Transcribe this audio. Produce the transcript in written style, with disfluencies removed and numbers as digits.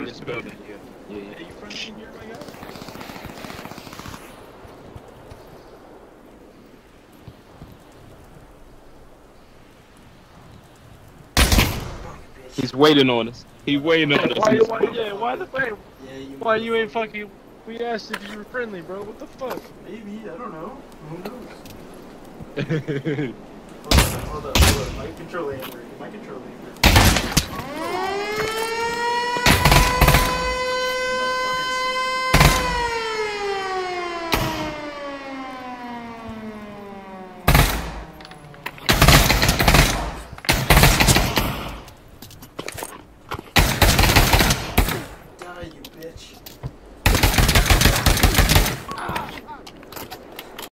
this building. Yeah. Are you friendly in here, my guy? He's waiting on us. He's waiting on us. Why the fuck? Yeah, Why you ain't fucking? We asked if you were friendly, bro. What the fuck? Maybe, I don't know. Who knows? He's Hold up. My control ain't working. My control ain't working.